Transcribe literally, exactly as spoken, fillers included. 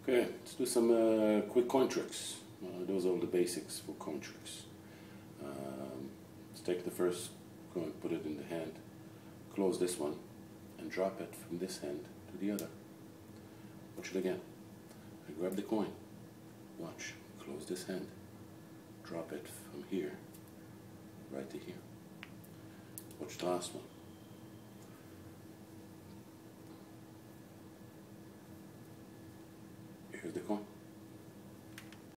Okay, let's do some uh, quick coin tricks. Uh, those are all the basics for coin tricks. Um, let's take the first coin, put it in the hand, close this one, and drop it from this hand to the other. Watch it again. I grab the coin, watch, close this hand, drop it from here, right to here. Watch the last one. Here's the coin.